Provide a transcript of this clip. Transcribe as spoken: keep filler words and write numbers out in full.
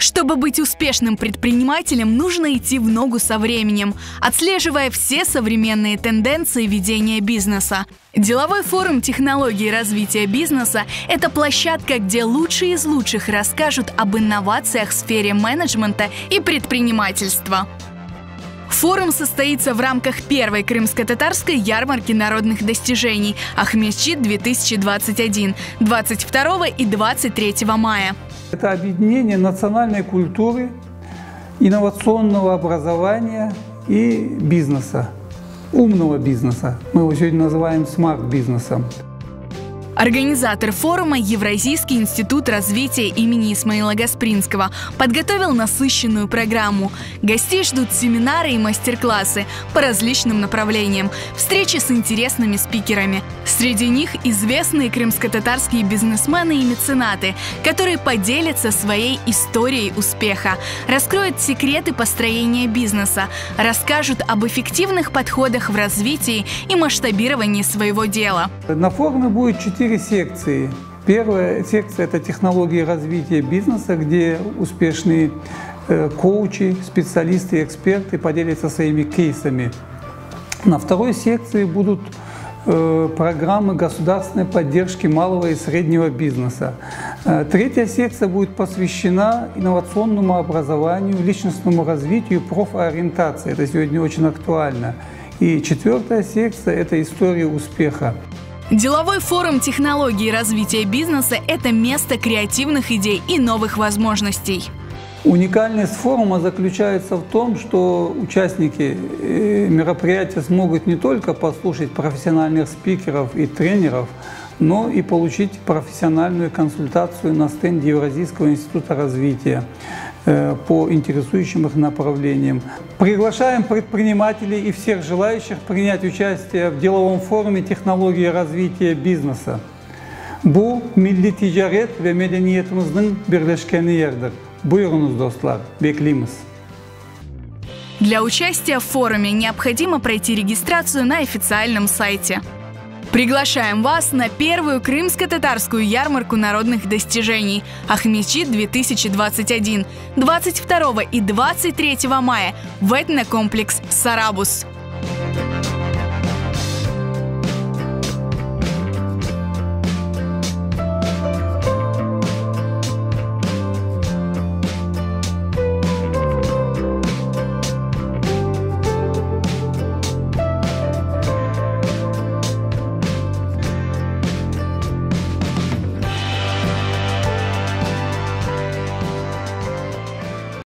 Чтобы быть успешным предпринимателем, нужно идти в ногу со временем, отслеживая все современные тенденции ведения бизнеса. Деловой форум технологий развития бизнеса – это площадка, где лучшие из лучших расскажут об инновациях в сфере менеджмента и предпринимательства. Форум состоится в рамках первой крымско-татарской ярмарки народных достижений «Ахмедчит-две тысячи двадцать один» двадцать второго и двадцать третьего мая. Это объединение национальной культуры, инновационного образования и бизнеса, умного бизнеса. Мы его сегодня называем смарт-бизнесом. Организатор форума Евразийский институт развития имени Исмаила Гаспринского подготовил насыщенную программу. Гостей ждут семинары и мастер-классы по различным направлениям, встречи с интересными спикерами. Среди них известные крымско-татарские бизнесмены и меценаты, которые поделятся своей историей успеха, раскроют секреты построения бизнеса, расскажут об эффективных подходах в развитии и масштабировании своего дела. На форуме будет четыре секции. Первая секция – это технологии развития бизнеса, где успешные э, коучи, специалисты и эксперты поделятся своими кейсами. На второй секции будут э, программы государственной поддержки малого и среднего бизнеса. Э, третья секция будет посвящена инновационному образованию, личностному развитию, профориентации. Это сегодня очень актуально. И четвертая секция – это история успеха. Деловой форум технологий развития бизнеса – это место креативных идей и новых возможностей. Уникальность форума заключается в том, что участники мероприятия смогут не только послушать профессиональных спикеров и тренеров, но и получить профессиональную консультацию на стенде Евразийского института развития по интересующим их направлениям. Приглашаем предпринимателей и всех желающих принять участие в деловом форуме технологии развития бизнеса. Bu milli ticaret ve medeniyetimizin birleşkeni yerdir. Buyurunuz dostlar, bekliyoruz. Для участия в форуме необходимо пройти регистрацию на официальном сайте. Приглашаем вас на первую крымско-татарскую ярмарку народных достижений «Ахмедчит-две тысячи двадцать один» двадцать второго и двадцать третьего мая в этнокомплекс «Сарабус».